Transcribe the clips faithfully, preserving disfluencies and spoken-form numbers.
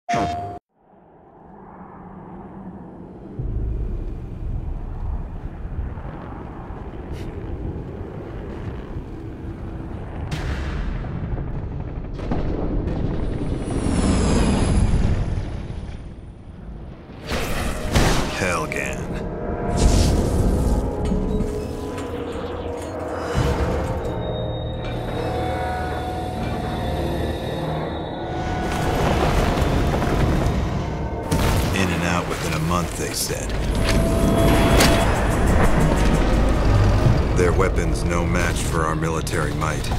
Helghan. In and out within a month, they said. Their weapons no match for our military might.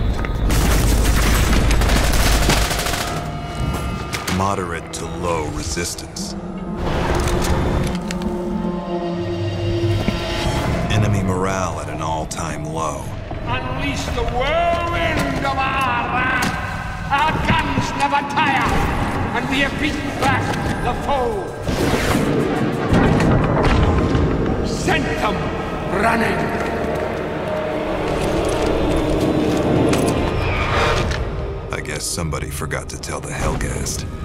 Moderate to low resistance. Enemy morale at an all-time low. Unleash the whirlwind of our wrath! Our guns never tire, and we have beaten back the foe. Sent them running. I guess somebody forgot to tell the Helghast.